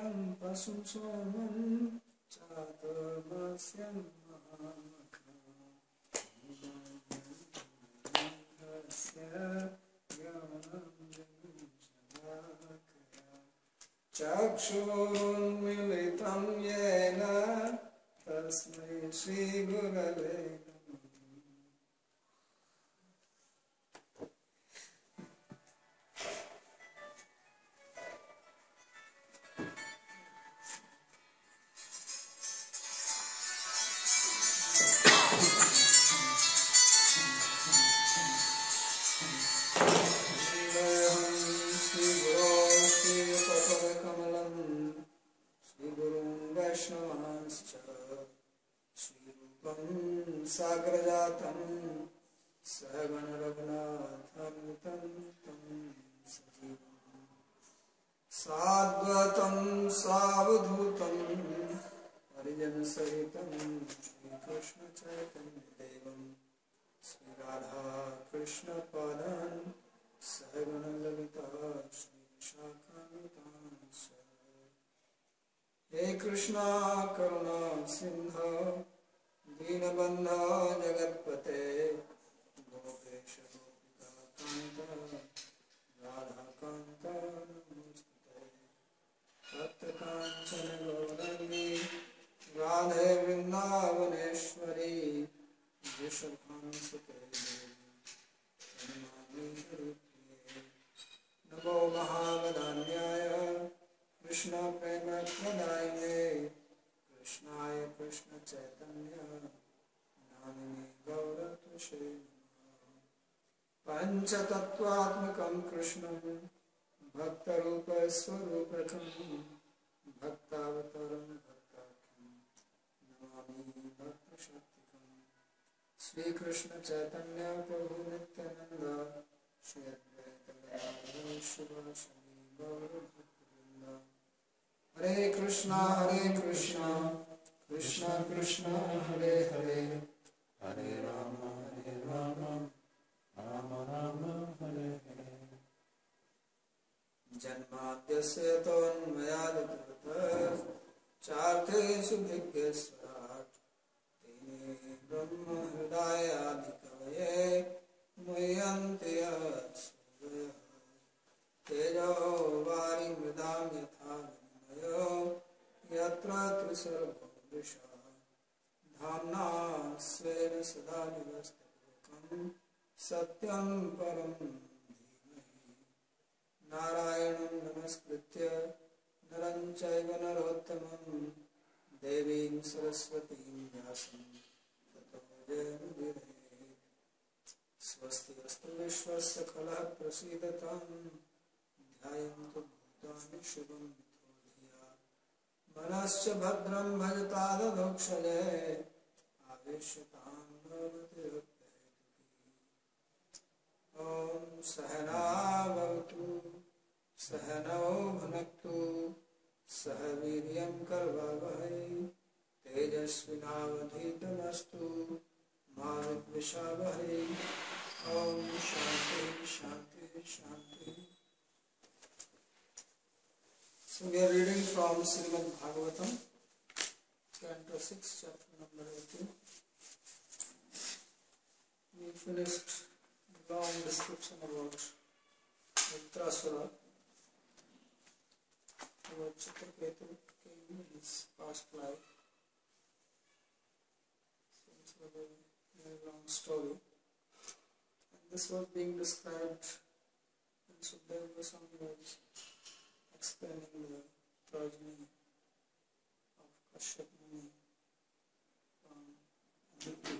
चारुमल्लिकं पशुं सोमं चातुर्मास्यं चक्षुरुन्मीलितं येन तस्मै श्रीगुरवे साग्रजातं सहगण रघुनाथान्वितं तं सजीवं साद्वैतं सावधूतं हरिजनसहितं श्रीकृष्ण चैतन्यदेवं श्रीराधा कृष्णपादान् सहगण ललिता श्रीशाखान्वितांश्च हे कृष्णा करुणा सिन्धो दीनबन्धो जगत्पते गोपेश गोपिकान्त राधाकान्त नमोस्तुते तप्तकाञ्चन गौराङ्गी राधे वृन्दावनेश्वरी वृषभानुसुते प्रणमामि हरिप्रिये नमो महावदान्याय कृष्णप्रेमप्रदायिने कृष्णाय कृष्ण चैतन्य नामिने गौरतुषे पंचतत्वात्मकं कृष्णं भक्तरूपस्वरूपकं भक्तावतारं भक्ताख्यं नमामि भक्तशक्तिकं श्रीकृष्ण चैतन्य प्रभु नित्यानंद श्री अद्वैत गदाधर शिवासादि गौरभक्तवृंद हरे कृष्णा कृष्णा कृष्णा हरे हरे हरे राम राम राम हरे हरे जन्माद्यस्य तोन्मयादितरतः चार्थेषु विघ्नेश्वरात् तेने ब्रह्महृदायादिकवये मुह्यन्ति यत्सूरयः तेजो वारिमृदां यथा यत्र त्रिसर्गो वृषा धाम्ना स्वेन सदा निरस्तकुहकं सत्यं परं धीमहि नारायणं नमस्कृत्य नरं चैव नरोत्तमं देवीं सरस्वतीं व्यासं ततो जयमुदीरये स्वस्ति अस्तु विश्वस्य खलः प्रसीदतां ध्यायन्तु भूतानि शुभं मनश्च भद्रं भजतादधोक्षजे आवेश्यतां भवति ॐ सहना भवतु सहनौ भुनक्तु सह वीर्यं करवावहै तेजस्विनावधीतमस्तु मा विद्विषावहै ॐ शान्ति शान्ति शान्ति। So we are reading from Srimad Bhagavatam, Canto 6, chapter number 18. We finished a long description about Vritrasura, about Chitraketu came in his past life. So it's a very long story. And this was being described when Sukadeva Goswami was explaining the progeny of Kashyap Muni from Aditi,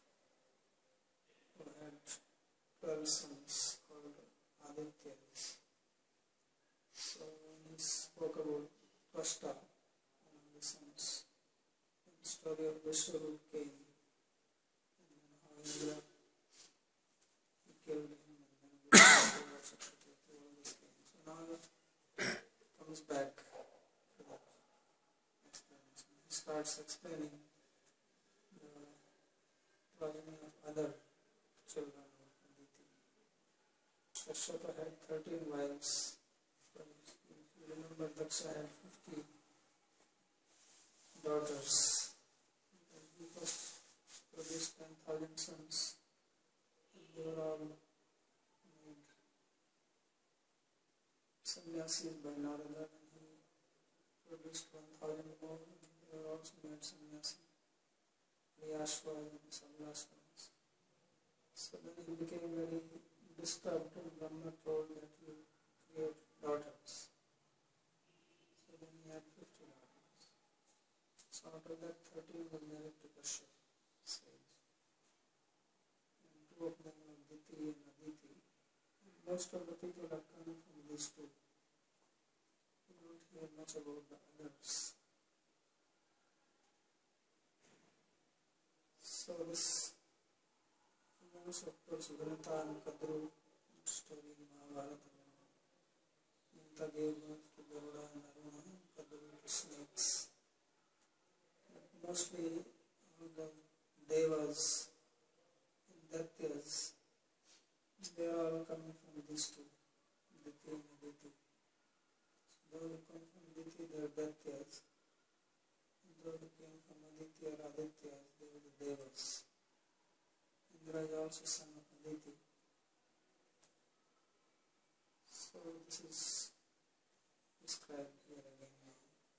who had 12 sons called Adityas. So when he spoke about Tvashta, one of the sons, the story of Vishwarup came, and then how Indra he killed him, and then Vishwarup also protected all these things. So now comes back to that explanation. He starts explaining the progeny of other children of Aditi. Kashyapa had 13 wives, including remember Daksha had 50 daughters. He first produced 10,000 sons. They were all made sannyasis by Narada, and he produced 1,000 more, and they were also made sannyasi. Vyashva and Samlasvas. So then he became very disturbed, and Brahma told that you create daughters. So then he had 50 daughters. So out of that, 13 were married to Kashyap, sage. And 2 of them were Diti and Aditi. And most of the people are coming from these 2. You don't hear much about the others. So this most of course Vinata and Kadru story in Mahabharata. Vinata gave birth to Garuda and Aruna, and Kadru to snakes. But mostly all the devas and Daityas, they are all coming from these 2, Diti and Aditi. So those who come from Diti, they are Daityas. And those who came from Aditi or Adityas, they were the devas. Indra is also son of Aditi. So this is described here again now.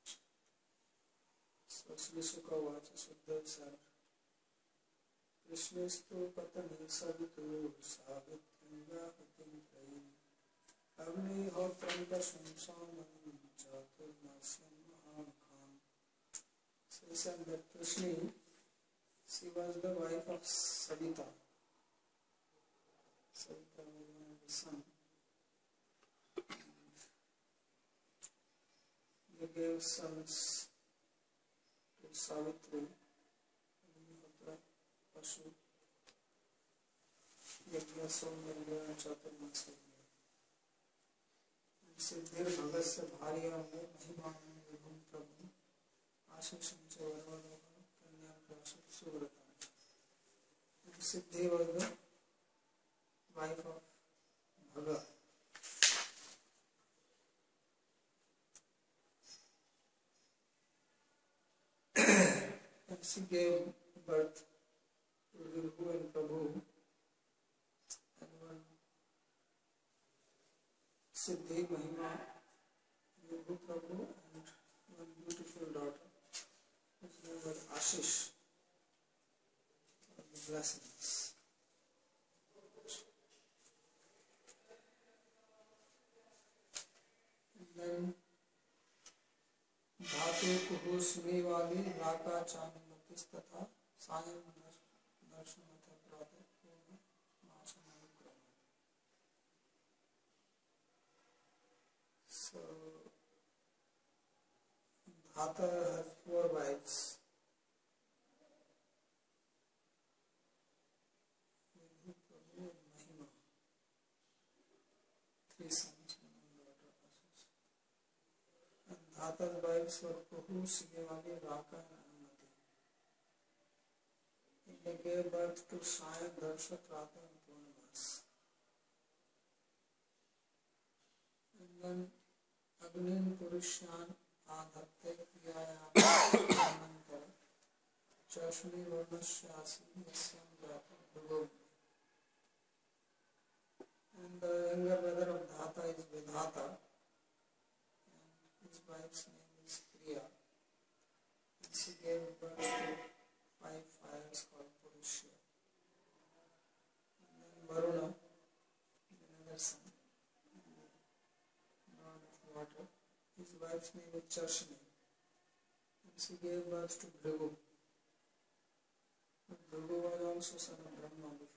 So Sri Sukha Vacha Sukhdev said, Krishnestu patani savitu savitringa patim praim Agni hotranta sumsamam chaturnasyam mahamkam. So he said that Krishna, she was the wife of Savita. Savita was one of the sons. They gave sons to Savitri, Agnihotra, Pashu, Yajna, Somya, and Chaturmasya. And Siddhir Bhagasya Bharya Mahima Vibhum Prabhu Ashisham Chavarvada Kanya Prasad Suvrata. And Siddhi was the wife of Bhaga. And she gave birth to Vibhu and Prabhu. And one Siddhi Mahima, Vibhu Prabhu, and one beautiful daughter, whose name was Ashish, or the blessings. And then Dhatu Kuhu Smi Wali Raka Chani Matis Tatha Sayam Darshanatha Prata Purna Masananukrama. So Dhata has 4 wives. Vibhu, Prabhu, and Mahima. 3 sons and 1 daughter Ashish. And Dhata's wives were Kuhu, Simewali, Raka, and Anumati. And they gave birth to Sayan, Darsha, Trata, and Purnamas. And then Agnin, Purushan, Adhatte, Priyayam, Anantara, Chashuni, Varnashyasi, Yasyam, Jata, Bhagavad. And the younger brother of Dhata is Vidhata. His wife's name is Priya, and she gave birth to 5 fires called Purusha. And then Varuna, another son, god of water. His wife's name is Charshini, and she gave birth to Bhrigu. But Bhrigu was also son of Brahma before.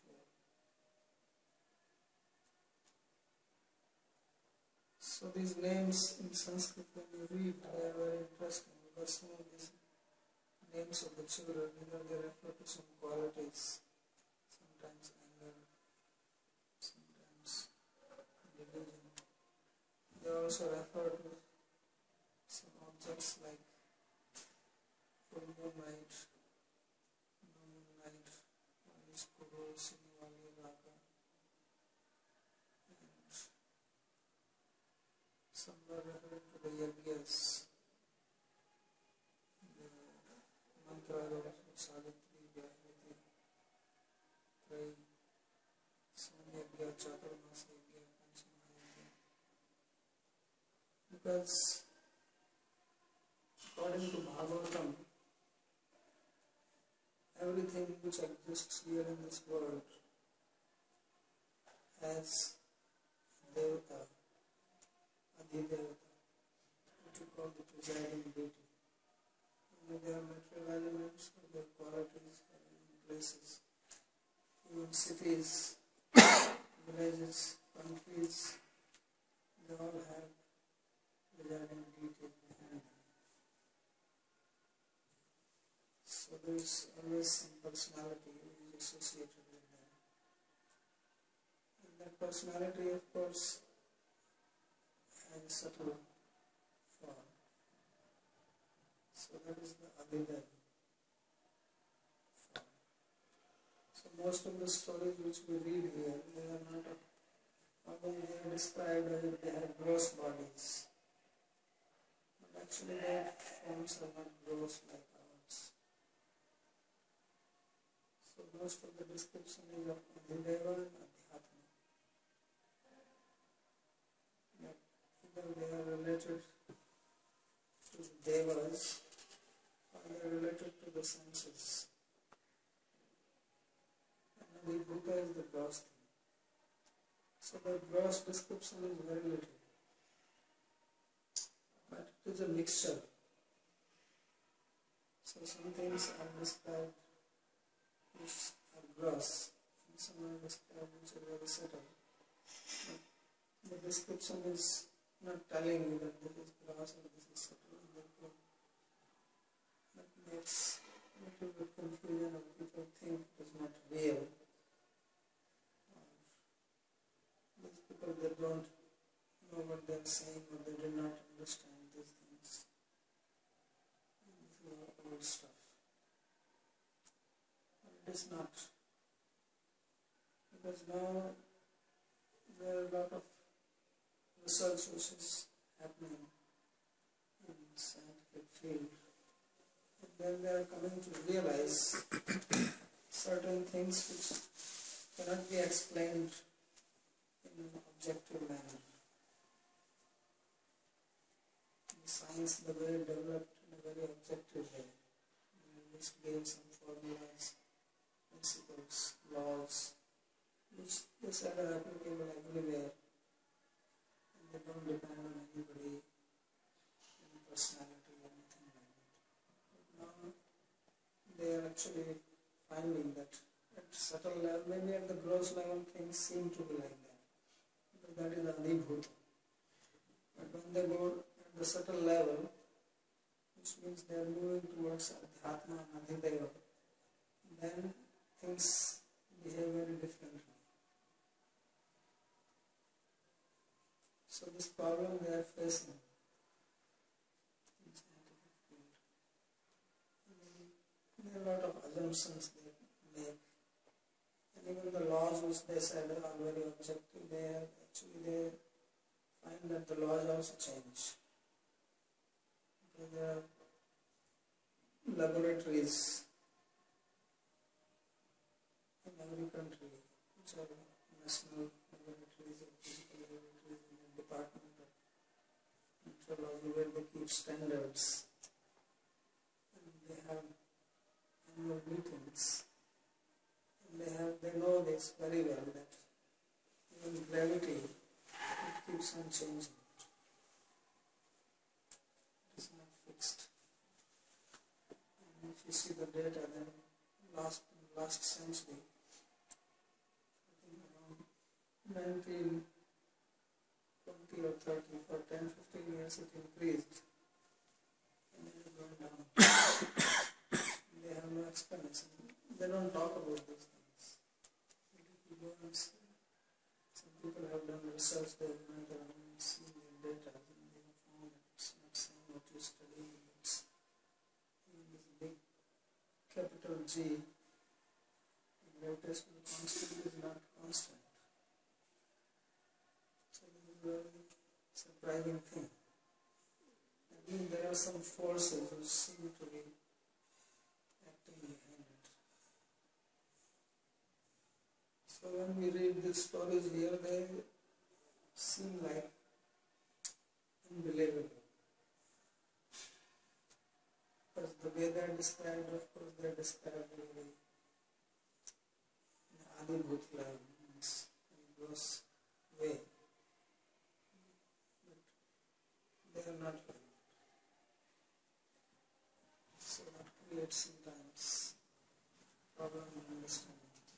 So these names in Sanskrit, when you read, they are very interesting, because some of these names of the children, they refer to some qualities, sometimes anger, sometimes religion. They also refer to some objects like full moon night, one is Kuru, Sinivali, Raka, and some were referring to the yajnas, the mantra of Savitri, Vyahati, Trai, Samyagya, Chaturmasa Yagya, Panchama. Because according to Bhagavatam, everything which exists here in this world has Devata, Adhidevata, what you call the presiding deity. Whether they are material elements or their qualities or even places, even cities, villages, countries, they all have presiding deities behind them. So there is always some personality which is associated with them. And that personality, of course, has a subtle form. So that is the Adhideva form. So most of the stories which we read here, they are not, although they are described as if they have gross bodies, but actually their forms are not gross like ours. So most of the description is of Adhideva and Adhyatma. But either they are related to the Devas or they are related to the senses. And Adhibhuta is the gross thing. So the gross description is very little. But it is a mixture. So some things are described which are gross, and some are described which are very subtle. But the description is not telling you that this is gross or this is subtle, and therefore that makes a little bit confusion, or people think it is not real. These people, they don't know what they are saying, or they do not understand these things. And this is all old stuff. It is not, because now there are a lot of research which is happening in the scientific field, and then they are coming to realize certain things which cannot be explained in an objective manner. The science, the way it developed in a very objective way, which gave some formulas, principles, laws, which they said are applicable everywhere, and they don't depend on anybody, any personality, anything like that. But now they are actually finding that at subtle level, maybe at the gross level, things seem to be like that. Because that is Adhibhuta. But when they go at the subtle level, which means they are moving towards Adhyatma and Adhideva, then things behave very differently. So this problem they are facing in scientific field. There are a lot of assumptions they make, and even the laws which they said are very objective, they find that the laws also change. Because there are laboratories in every country, which are national laboratories or physical laboratories in the Department of Meteorology, where they keep standards, and they have annual meetings, and they know this very well, that even gravity, it keeps on changing. It is not fixed. And if you see the data, then last century, I think around 1920 or 30, for 10-15 years it increased, and then it went down. They have no explanation. They don't talk about these things. But if you go and see, some people have done research, they went around and seen their data, and they have found that it's not saying what you study. It's even this big capital G, gravitational constant is not constant. So this is a very surprising thing. Again, there are some forces which seem to be acting behind it. So when we read these stories here, they seem like unbelievable. Because the way they are described, of course, they are described in Adi Bhutla, means in a gross way. But they are not like that. So that creates sometimes problem in understanding.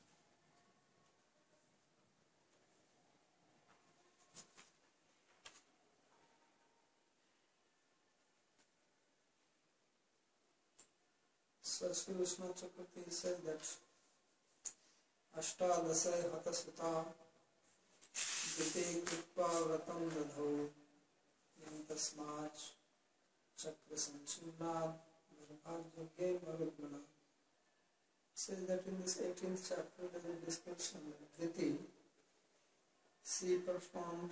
So Sri Vishnu Chakravarti says that Ashtadasai Hatasvita Dite Krippa Vratam Dadhau Yantasmaj Chakra Sanchunad Nirbhagyoge Marudmana. Says that in this 18th chapter there is a description that Diti, she performed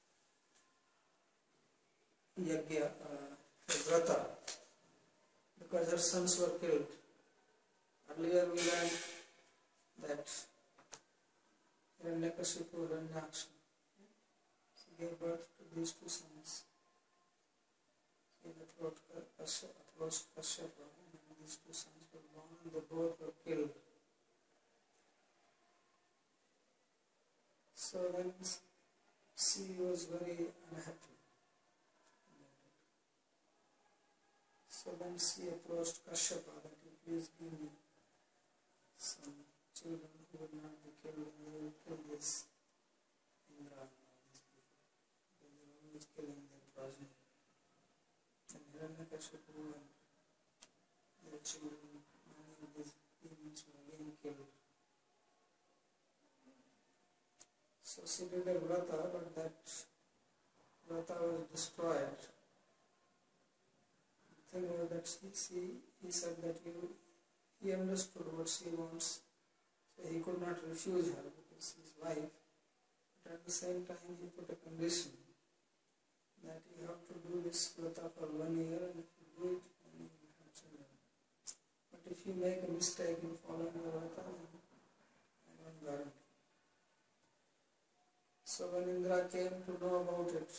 Yagya, Vrata, because her sons were killed. Earlier we learned that Hiranyakashipu, Hiranyaksha, she gave birth to these two sons. She approached Kashyapa, and these two sons were born, and they both were killed. So then she was very unhappy. So then she approached Kashyapa that you please give me some children who will not be killed, and they will kill this Indra and all these people. They are always killing their progeny. And Hiranyakashipu and their children, many of these demons were again killed. So she did a vrata, but that vrata was destroyed. The thing was that he said that he understood what she wants, so he could not refuse her because his wife. But at the same time, he put a condition that you have to do this vrata for 1 year, and if you do it, then you will have children. But if you make a mistake in following the vrata, then I don't guarantee. So when Indra came to know about it,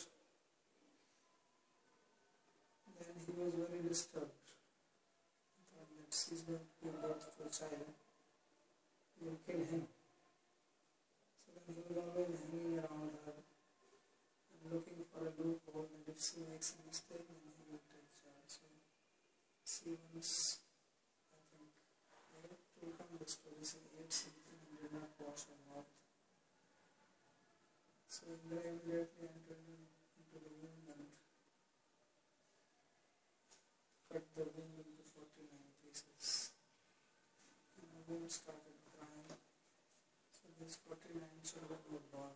then he was very disturbed. He thought that she's going to give birth to a child, he will kill him. So then he was always hanging around her and looking for a loophole, and if she makes a mistake, then he will take charge. So she once, I think, to come the story, she ate something and did not wash her mouth. So Indra immediately entered into the womb and cut the womb into 49 pieces. And the womb started crying. So these 49 children were born.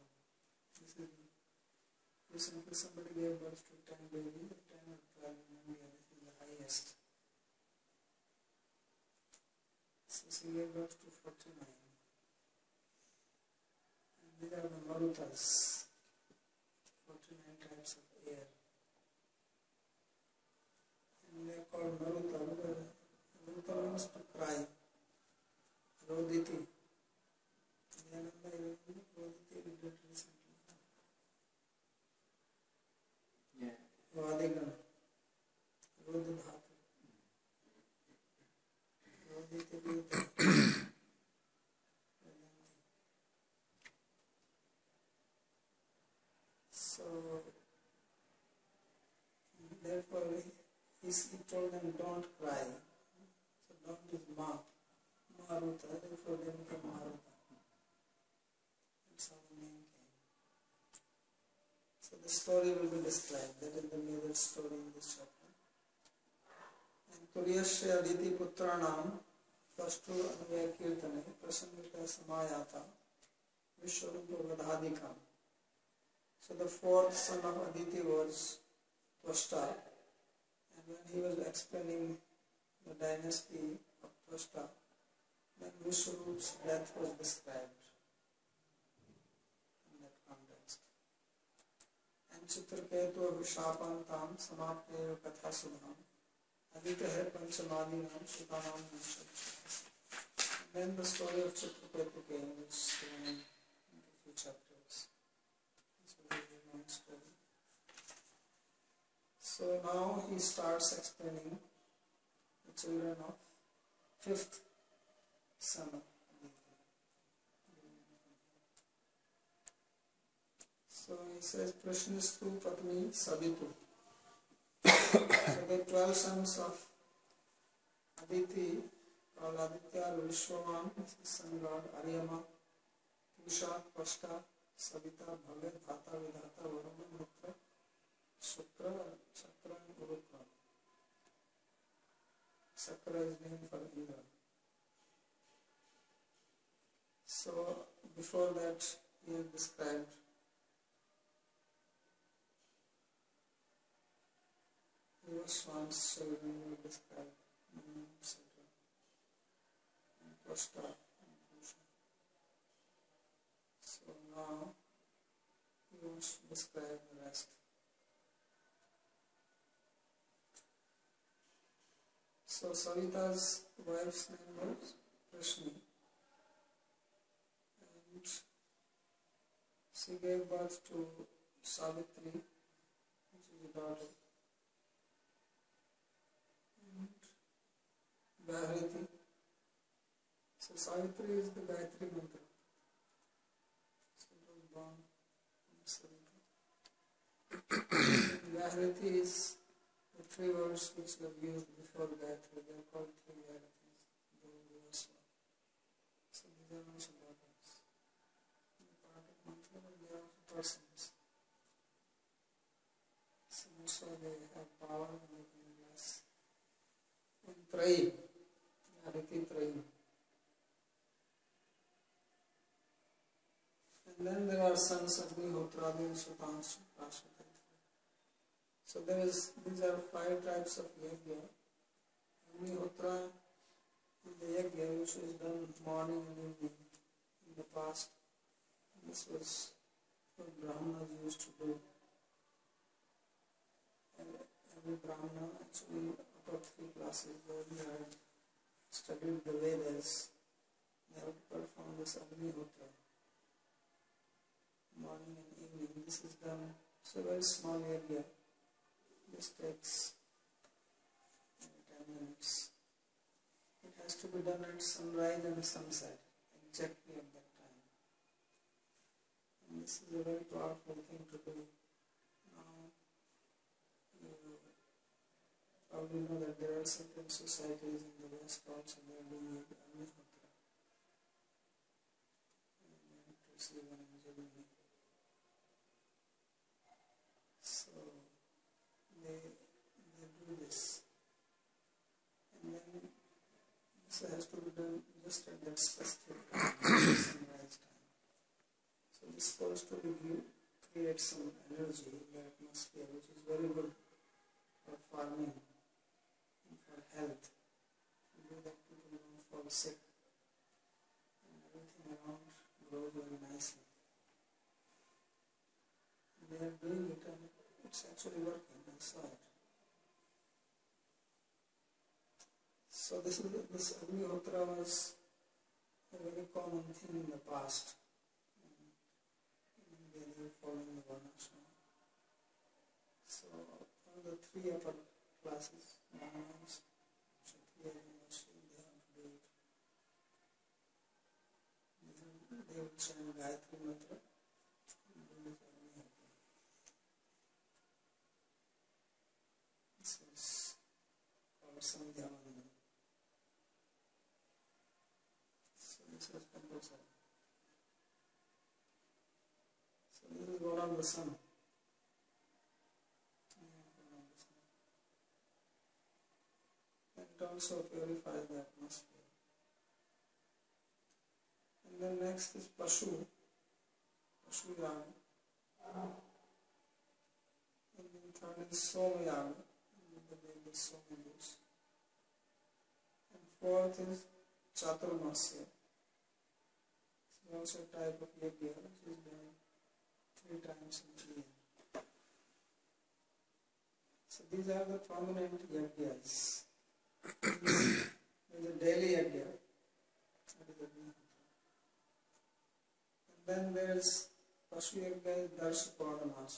Recently somebody gave birth to 10 babies, 10 or 12 in India. This is the highest. So she gave birth to 49. And these are the Marutas, 49 types of air. And they are called Maruta because Maruta means to cry. Roditi. Roditi we did recently. Yeah. Vadigan. Rodhatu. Roditi means so therefore he told them don't cry. So don't is Maruta, therefore they became Maruta. That's how the name came. So the story will be described. That is the major story in this chapter. And Turyasya Aditi Putranam first two Anvaya Kirtane Prasangita Samayata Vishwarupa Vadhadikam. So the fourth son of Aditi was Tvashta, and when he was explaining the dynasty of Tvashta, then Vishwarup's death was described in that context. And Chitraketu अभिशापान्तां समाप्य कथा Sudham Aditya Panchamadinam Sutanam Nansha. Then the story of Chitraketu came, which is given in a few chapters. This is a very long story. So now he starts explaining the children of fifth son of Aditya. So he says, Prashnistu Patni Sabitu. So the 12 sons of Aditi, called Aditya, Vishwaman, his son God, Aryama, Pusha, Pashta, Savita, Bhagat, Dhata, Vidhata, Varuna, Mitra, Shukra, Chakra, and Urukra. Chakra is named for Indra. So before that he had described Vishwan's children were described, etc. And Pashta and Pusha. So now he wants to describe the rest. So Savita's wife's name was Prashni, and she gave birth to Savitri, which is a daughter, and Gahriti. So Savitri is the Gayatri mantra. So it was born from Savitri. Gahriti is the three words which were used before Gayatri. They are called three Gayatris. So these are also daughters. They are part of mantra, but they are also persons. So also they have power and they can bless. And Traim, Gahriti Traim. And then there are sons of Agnihotra, Sutansh, Prashvata. So these are 5 types of yajna. Agnihotra is the yajna which was done morning and evening in the past. This was what Brahmanas used to do. And every Brahmana, actually, out of 3 classes, they had studied the Vedas. They have to perform this Agnihotra morning and evening. This is done. It's a very small area. This takes 10 minutes. It has to be done at sunrise and sunset, exactly at that time. And this is a very powerful thing to do. Now, you probably know that there are certain societies in the West also they are doing Agnihotra. And you have to see one in Germany. So they do this, and then this has to be done just at that specific time, sunrise time. So this is supposed to create some energy in the atmosphere, which is very good for farming and for health. You do that, people don't fall sick, and everything around grows very nicely. And they are doing it, and it's actually working. I saw it. So this Agnihotra was a very common thing in the past. In India they were following the Varnashram. So all the 3 upper classes, Brahmanas, Kshatriyas and Vaishyas, they have to do it. They would chant Gayatri mantra and do this Agnihotra. This is called Sandhyavandan. This was compulsory. So this is God of the sun. And it also purifies the atmosphere. And then next is Pashu Yaga. And then third is Soma Yaga, the baby Soma goes. And fourth is Chaturmasya. Also a type of yajna which is done 3 times in a year. So these are the prominent yagyas. There's a daily yagya. And then there's Pashu Yagya Darsha Purnamasu.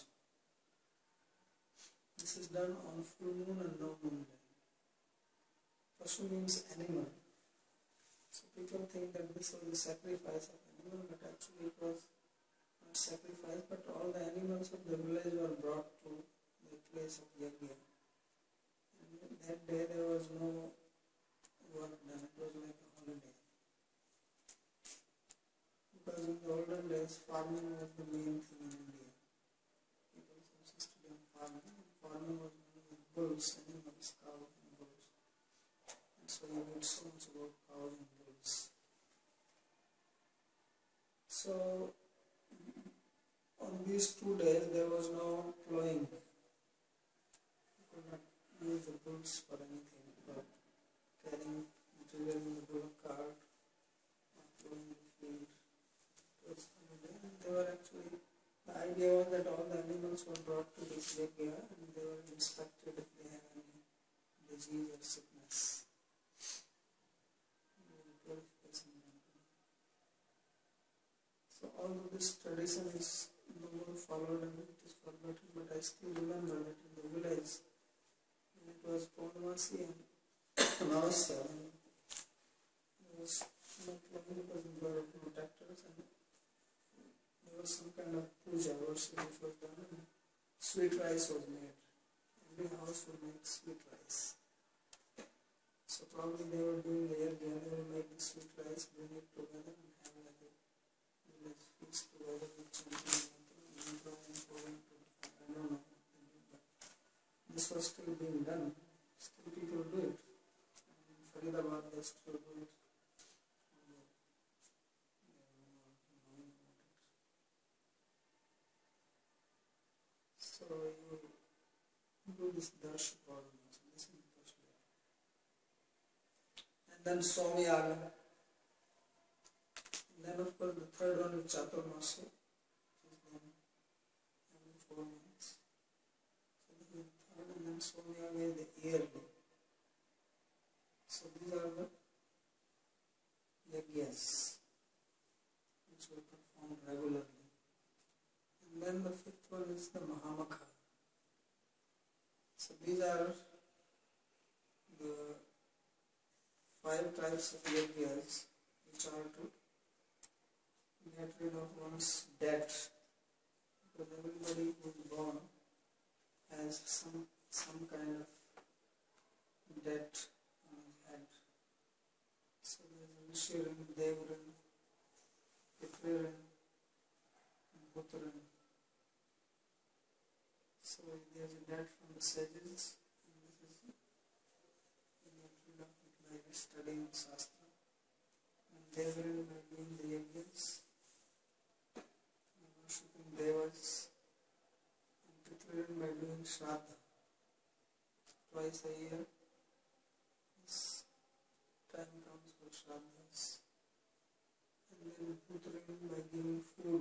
This is done on full moon and no moon day. Pashu means animal. So people think that this was the sacrifice of animal, but actually it was not sacrifice, but all the animals of the village were brought to the place of Yagya. And that day there was no work done, it was like a holiday. Because in the olden days, farming was the main thing in India. People subsisted on farming, and farming was done with bulls, animals, cows and bulls. And so you read so much about cows and bulls. So, on these 2 days, there was no plowing. You could not use the bulls for anything but carrying material in the bullock cart or plowing the field. They were actually, the idea was that all the animals were brought to this yagya and they were inspected if they have any disease or sickness. So although this tradition is no more followed and it is forgotten, but I still remember that in the village, when it was Purnamasi and Amavasya, there was no plumbing because there were no tractors and there was some kind of puja worship which was done and sweet rice was made. Every house would make sweet rice. So probably they were doing the yagya, they will make the sweet rice, bring it together and have like a village feast together with chanting mantra and pouring to the fire. I don't know what they did, but this was still being done. Still people do it. And in Faridabad they still do it. So you do this Darsha Purnama. So this is the first way. And then Somyaga. And then of course the third one is Chaturmasya, which is done every 4 months. So this is the third, and then Somyaga is the yearly. So these are the yagyas which were performed regularly. And then the fifth one is the Mahamakha. So these are the 5 types of yagyas which are to get rid of one's debt. Because everybody who is born has some kind of debt on his head. So there is Vishiran, Devaran, Pitriran, and Puttaran. So there is a debt from the sages, and this is you get rid of it by studying Shastra. And Devaran by doing the yajnas, and worshipping Devas, and Pitriran by doing Shraddha. Twice a year, this time comes for Shraddhas. And then Puttaran by giving food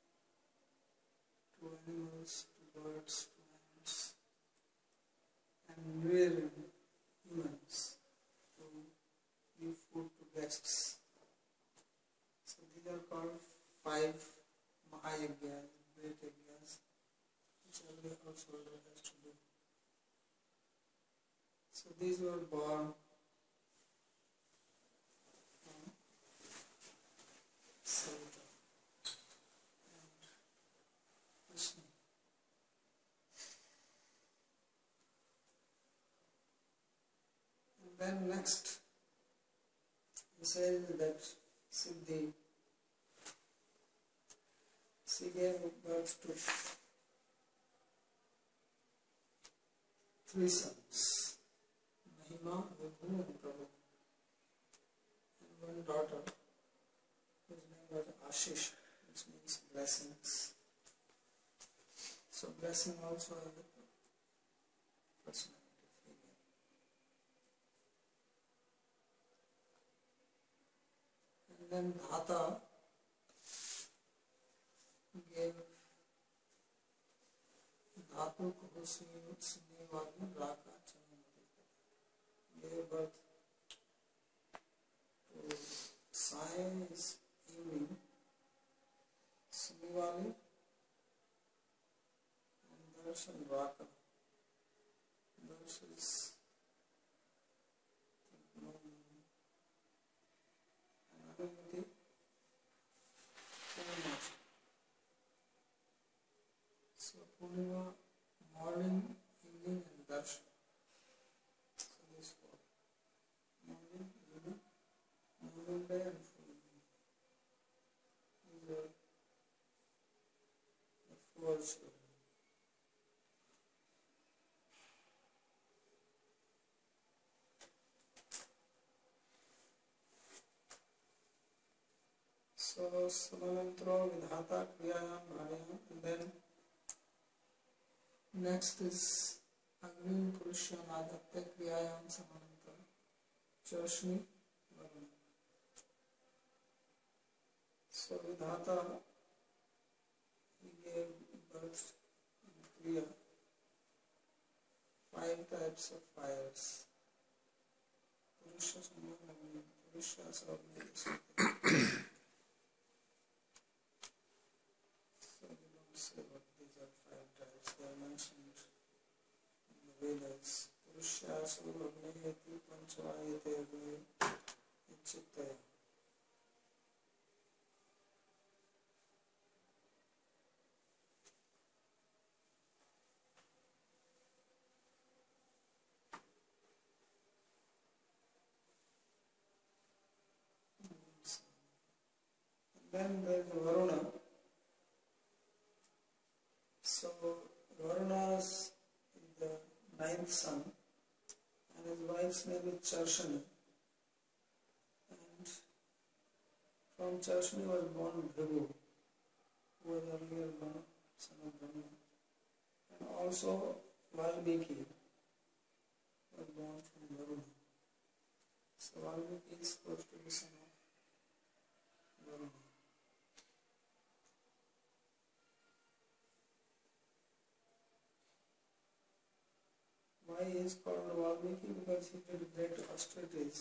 to animals, to birds, to ants, and rearing humans to give food to guests. So these are called 5 Mahayagyas, great yagyas, which every householder has to do. So these were born from Savita and Vishnu. And then next, he says that Siddhi, she gave birth to 3 sons, Mahima, Vibhu and Prabhu, and 1 daughter whose name was Ashish, which means blessings. So blessing also has a personality, female. And then Dhata gave धातु को सुनने वाली राका Chandramati gave birth to science evening Sunivali and Darshan Raka. This is Anandamati Purnima. So Purnima, morning, evening and Darshan. So these four. Morning, evening, noon day and full moon. These are the four children. So Samanantro Vidhata Kriyayam Bharyam, and then next is Agni Purusham Adatya Kriyayam Samanantro Chashni Varuna. So Vidhata, he gave birth in Kriya, 5 types of fires. Purusha Samana Agni, Purusha Savni. So what these are 5 types. They are mentioned in the Vedas. Purusha Savnayati Panchavayate Agni Ichitaya. Then there is Varuna. So Varuna is the 9th son, and his wife's name is Charshani. And from Charshani was born Bhrigu, who was earlier born son of Brahma. And also Valmiki was born from Varuna. So Valmiki is supposed to be son of Varuna. Why he is called Valmiki? Because he did great austerities.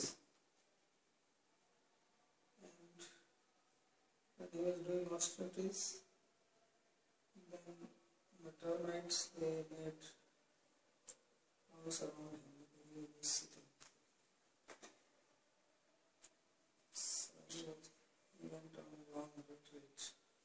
And when he was doing austerities, then the termites, they made house around him because he was sitting. So he went on a long retreat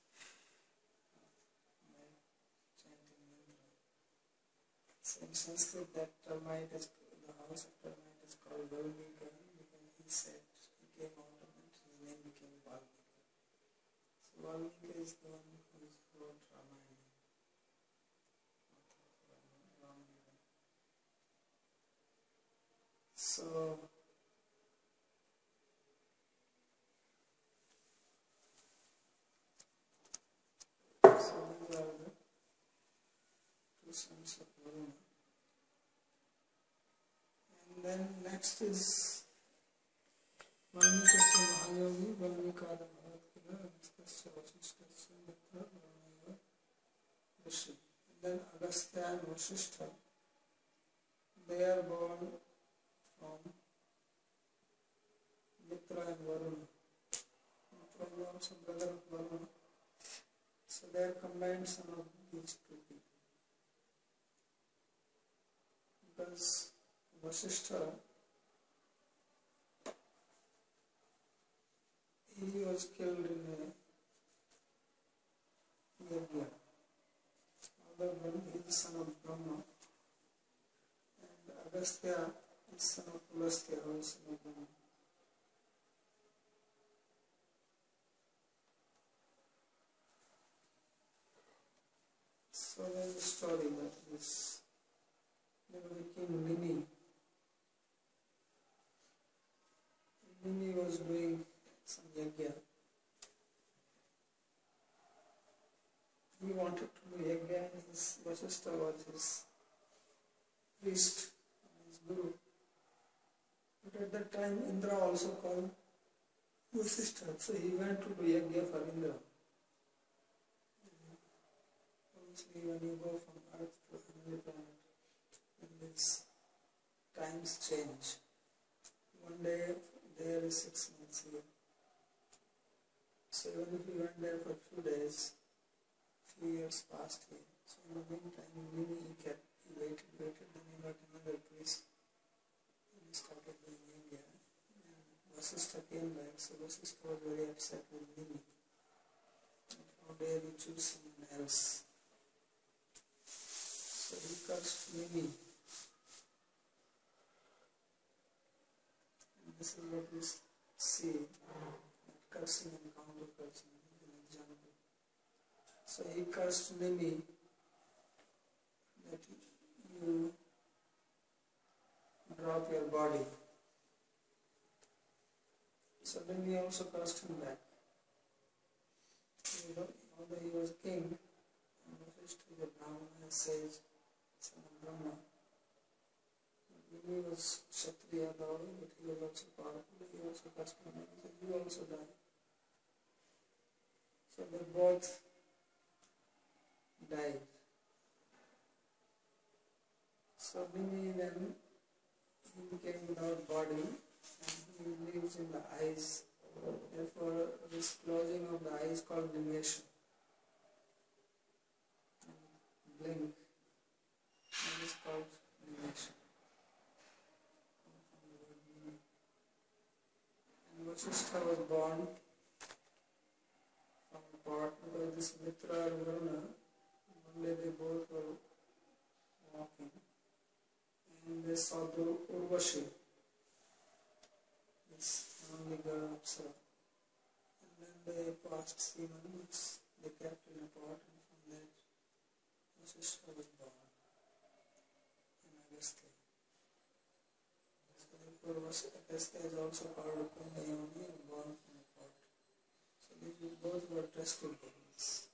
by chanting mantra. So in Sanskrit, that termite is, the house of termite is called Valmika because he said, he came out of it, his name became Valmika. So Valmika is the one who wrote Ramayana. So these are the 2 sons of Varuna. And then next is Valmikasya Mahayogi, Valmikada Bhavatkila, Agastya Vasishtha, Mitra, Varunaiva, Rishi. And then Agastya and Vasishtha, they are born from Mitra and Varuna. Mitra is also brother of Varuna. So they are combined son of these 2 people. Because Vasishtha, he was killed in a yajna. Other one, he is son of Brahma. And Agastya is son of Pulastya, who is son of Brahma. So there is a story that this, there was a king Nini. Nini was doing some yajna. He wanted to do yajna, and his Vasishtha was his priest, his guru. But at that time, Indra also called Vasishtha. So he went to do yajna for Indra. Obviously, when you go from earth to heavenly planet, when these times change. One day there is 6 months here. So even if he went there for a few days, few years passed here. So in the meantime, Mimi he waited, then he got another priest. And he started doing India. And Vasishtha came back, so Vasishtha was very upset with Mimi. How dare you choose someone else? So he cursed Mimi. And this is what we see, that cursing and counter-cursing is an example. So he cursed Mimi that you drop your body. So Mimi also cursed him back. Although he was king, and Vasishtha is a Brahmana, sage, son of Brahma. Mimi was Kshatriya, but he was also powerful. He also cursed him back. He said, you also die. So they both died. So Mimi then he became without body and he lives in the eyes. Therefore, this closing of the eyes called nimation. And blink. That is called nimation. And Vasishtha was born from a pot because this Mitra and Varuna, one day they both were walking and they saw Urvashi, this only girl Apsara. And then they passed semen which they kept in a pot, and from that Vasishtha was born in Agastya. So therefore Agastya is also called Kundayoni and born from a pot. So these both were testicles.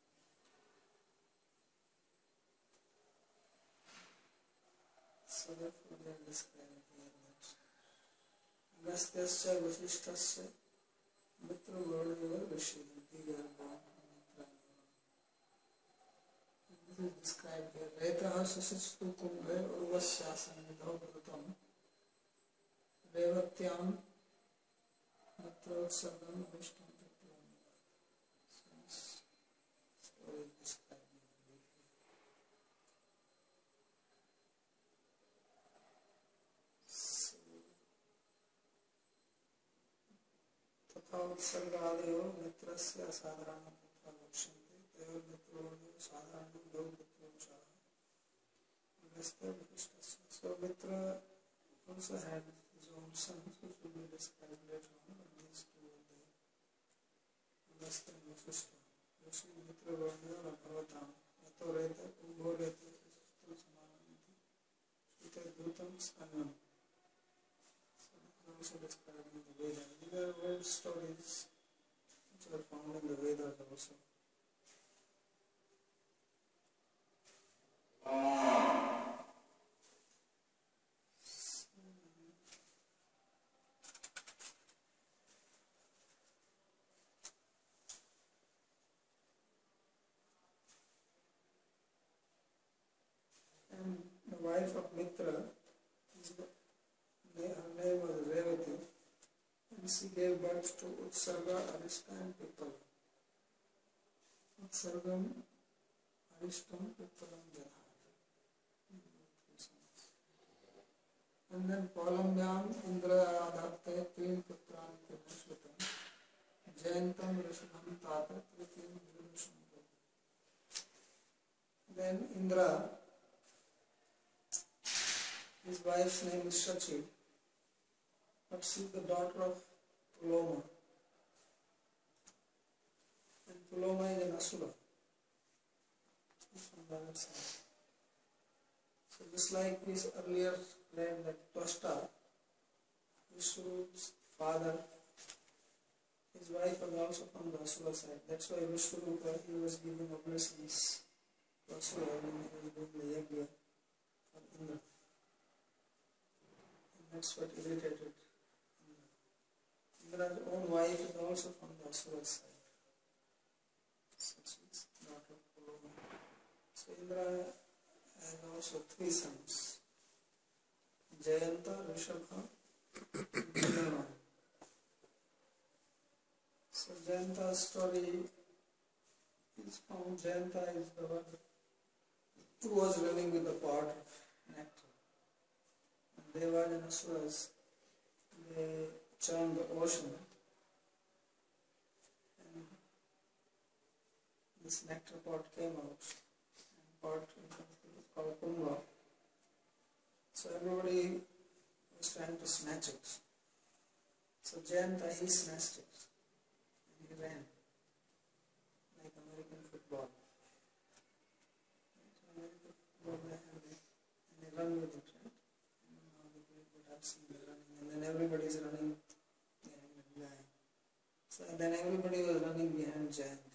So therefore they are described here that Agastyasya Vasishtasya Mitra Varunava Vishidanti, they are born from Mitra. This is described here. Retaha Sasistu Kumbhe Urvasyasan Vidhav Bhagatam Revatyam Mitrotsagam Vishtam Pitram. So this story is described in brief here. So तथा उत्सर्गादयो मित्रस्य असाधारण पुत्र लक्ष्यन्ते तयोर् मित्रोऽन्यो साधारणं द्वौ पुत्रोऽंशः Agastya Vasishtha. So Mitra also had his own sons, which will be described later on, but these two were there. Agastya and Vasishtha. Yoshi Mitra Varnaya Bhavatam Yato Reta Kumbho Reta Sastra Samanamiti Shita Dhutam Skannam. So this is also described in the Vedas. These are old stories which are found in the Vedas also. And the wife of Mitra, her name was Revati, and she gave birth to Utsarga, Arishta and Pippala. Utsargam, Arishtam, Pippalam, Jadhat. And then Palamyam, Indra Adhapte, Trin Putran, Pinashvatam, Jayantam, Rishabham, Tata, Tritim, Virusham. Then Indra, his wife's name is Shachi, but she is the daughter of Puloma. And Puloma is an Asura. It's from the other side. So just like we earlier read that Twashta, Vishnu's father, his wife was also from the Asura side. That's why Vishnurupa, he was giving obeisances to Asura when he was doing the yajna for Indra. That's what irritated Indra. Indra's own wife is also from the Asura side. So she is daughter of Puloma. So Indra has also three sons, Jayanta, Rishabha, and Balaram. So Jayanta's story is found. Jayanta is the one who was running with the pot of nectar. And Devas and Asuras, they churned the ocean, and this nectar pot came out, and pot is called Kumbha. So everybody was trying to snatch it. So Jayanta, he snatched it, and he ran like American football. American football, and they run with it, right? And now the people have seen the running, and then everybody is running behind the guy. So then everybody was running behind Jayanta.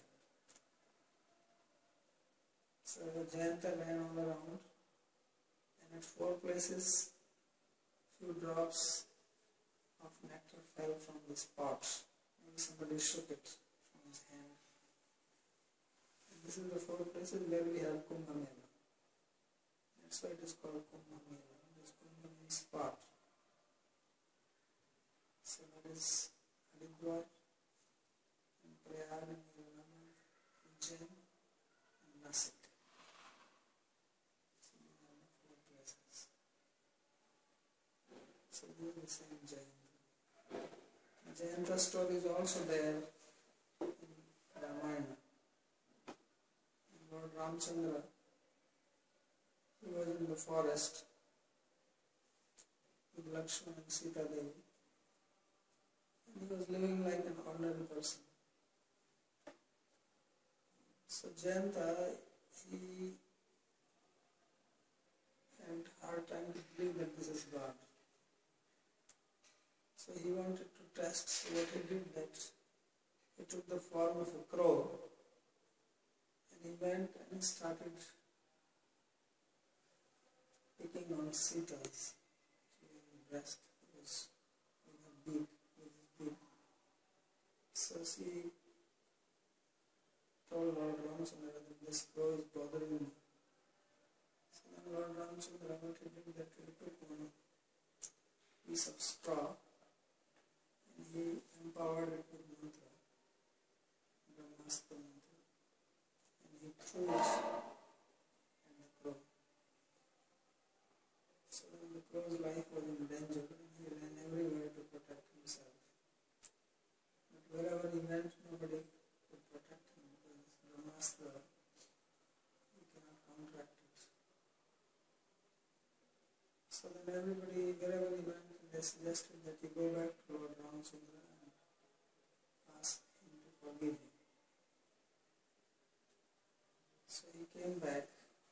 So Jayanta ran all around, and at 4 places, few drops of nectar fell from this pot. Maybe somebody shook it from his hand. And this is the 4 places where we have Kumbh Mela. That's why it is called Kumbh Mela. This Kumbh means pot. So that is Haridwar, and Prayag, and Yamunanagar, Ujjain, and Nasik. So these are the 4 places. So this is the same Jayanta. Jayanta's story is also there in Ramayana. Lord Ramchandra, he was in the forest with Lakshmana and Sita Devi, and he was living like an ordinary person. So Jayanta, he had a hard time to believe that this is God. So he wanted to test. So what he did, that he took the form of a crow, and he went and he started picking on Sita's breast with his beak. So she told Lord Ramchandra that this crow is bothering me. So then Lord Ramchandra, what he did, that he took one piece of straw, and he empowered it with mantra, Brahmastra mantra, and he threw it at the crow. So then the crow's life was in danger, and he ran everywhere to protect himself. But wherever he went, nobody could protect him, because this Brahmastra, he cannot counteract it. So then everybody, wherever he went, they suggested that he go back to Lord Ramchandra and ask him to forgive him. So he came back,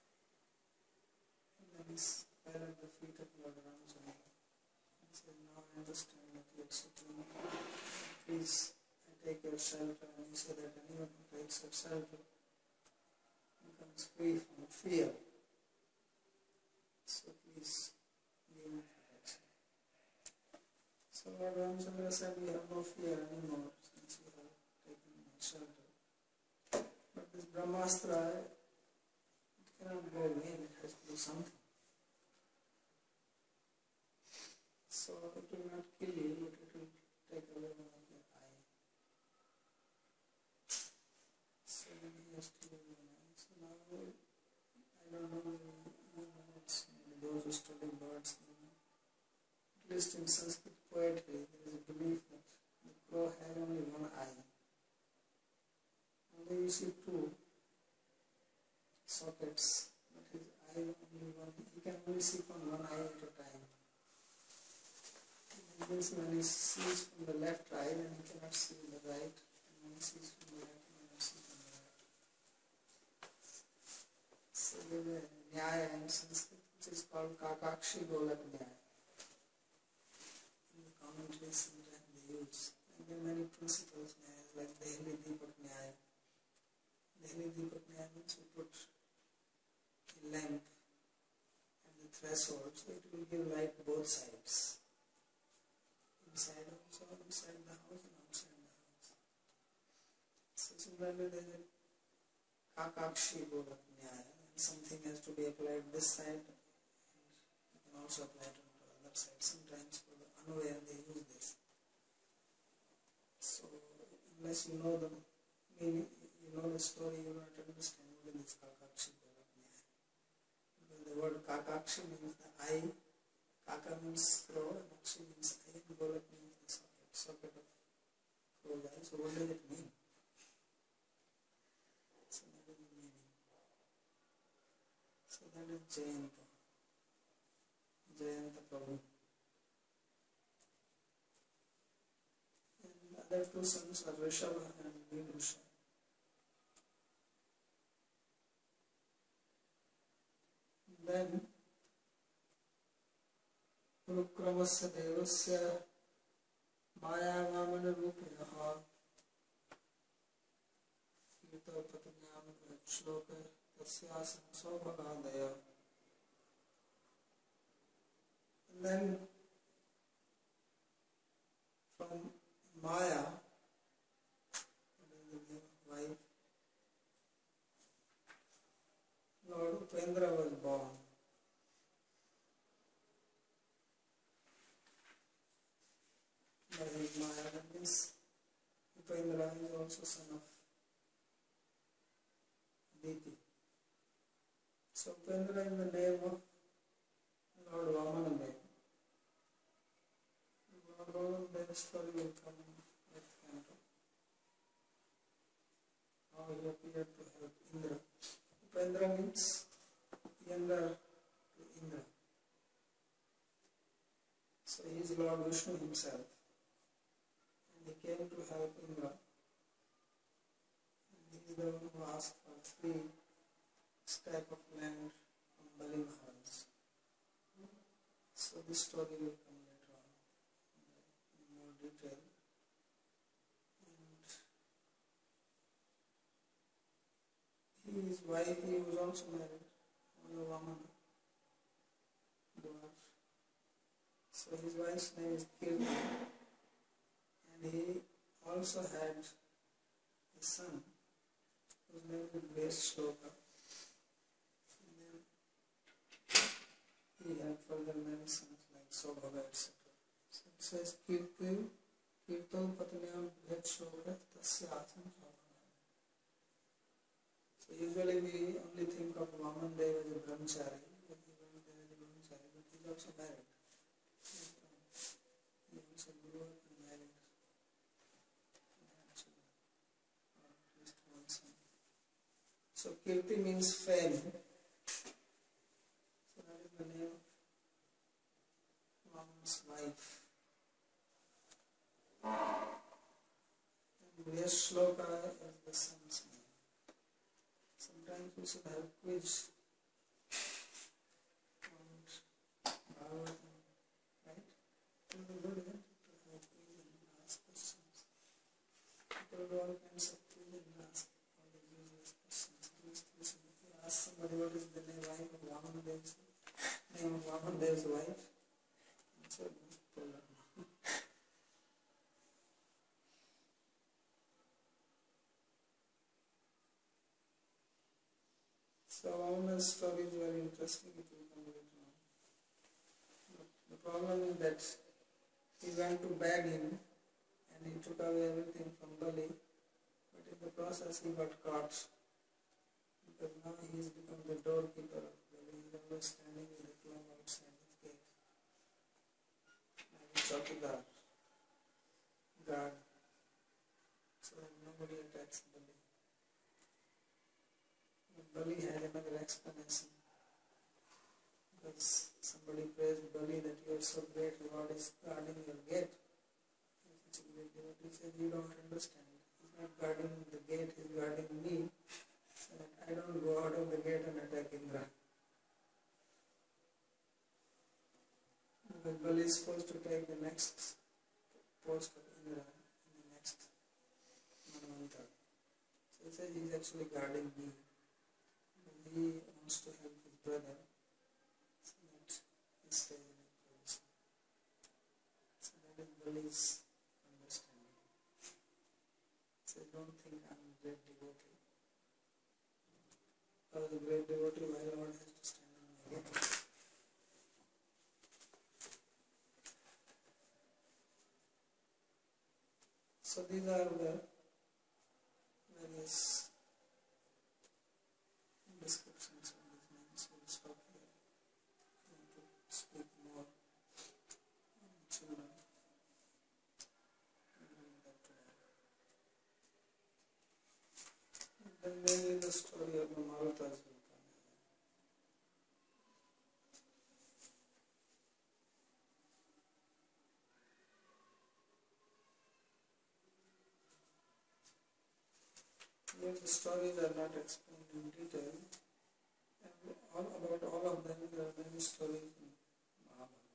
and then he fell at the feet of Lord Ramchandra and said, now I understand that you are supreme. Please, I take your shelter. And he said that anyone who takes your shelter becomes free from fear. So please, give me protection. So Lord Ramchandra said, we have no fear anymore since you have taken my shelter. But this Brahmastra, it cannot go away, it has to do something. So it will not kill you, but it will take away one of your eye. So then he has to lose one eye. So now, I don't know, those who study birds, at least in Sanskrit poetry, there is a belief that the crow has only one eye. Although you see 2 sockets, but his eye only one. He can only see from one eye at a time. It means when he sees from the left eye, then he cannot see the right, and when he sees from the right, he cannot see from the right. So there is a nyaya in Sanskrit, which is called Kakakshi Golak Nyaya. In the commentaries sometimes they use. And there are many principles, nyayas, like Dehli Deepak Nyaya. Dehli Deepak Nyaya means you put a lamp at the threshold, so it will give light both sides. Inside also, inside the house and outside the house. So similarly there is a Kakakshi Golak Nyaya. And something has to be applied this side, and you can also apply it on the other side. Sometimes for the unaware they use this. So unless you know the meaning, you know the story, you will not understand what is this Kakakshi Golak Nyaya. Because the word Kakakshi means the eye, Kaka means crow, and Akshi means eye, and Golak means the socket of crow's eye. So what does it mean? So that is the meaning. So that is Jayanta. Jayanta Prabhu. And the other two sons are Rishabha and Vidusha. Then Urukravasya Devasya Maya Vamana Rupinaha Gita Patanyam Shloka Tasyasam Sobhagadaya. And then from Maya, what is the name of wife, Lord Upendra was born. By his Maya, that means Upendra is also son of Aditi. So Upendra is the name of Lord Vamanadeva. Lord Vamanadeva story will come with Canto. How he appeared to help Indra. Upendra means younger to Indra. So he is Lord Vishnu himself. And he came to help Indra. And he is the one who asked for 3 step of land from Bali Maharaj. So this story will come later on in more detail. And his wife, he was also married, Vamana dwarf. So his wife's name is Kirti, and he also had a son whose name is Veshloka. And then he had further many sons like Sobhaga, etc. So it says Kirtal Patanyam Veshloka Tasyasam Sobhaga. So usually we only think of Vamanadeva as a brahmachari, but he was there as a brahmachari, but he is also married. He also grew up and married. He had children, or at least one son. So Kirti means fame. So that is the name of Vaman's wife. And Veshloka is the son's name. Sometimes we should have quiz on Bhagavatam, right? It will be good to have quiz and ask questions. People do all kinds of quiz and ask all the useless questions. If you ask somebody what is the name of Vamanadev's wife, so most people don't know. So Vamana's story is very interesting, it will come later on. But the problem is that he went to beg him and he took away everything from Bali, but in the process he got caught. Because now he has become the doorkeeper of Bali. He is always standing with a clock outside his gate. Like a chowkidar, guard, so that nobody attacks Bali. Bali has another explanation, because somebody praised Bali that you are so great, Lord is guarding your gate. Such a great devotee says, you don't understand. He's not guarding the gate, he's guarding me, so that I don't go out of the gate and attack Indra. Because Bali is supposed to take the next post of Indra in the next Manvantara. So he says he's actually guarding me. He wants to help his brother so that he stays in a position. So that is Bali's understanding. So don't think I'm a great devotee. I was a great devotee, my Lord has to stand in my way. So these are the various descriptions of these names. We'll stop here. I want to speak more on children. Then mainly the story of the Marutas will come. Here the stories are not explained in detail, and about all of them there are many stories in Mahabharata.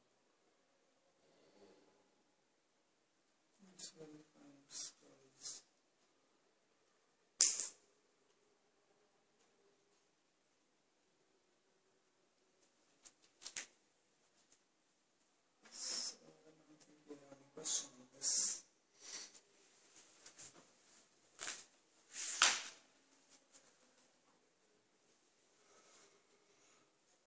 It's very fine stories. So I don't think we have any questions.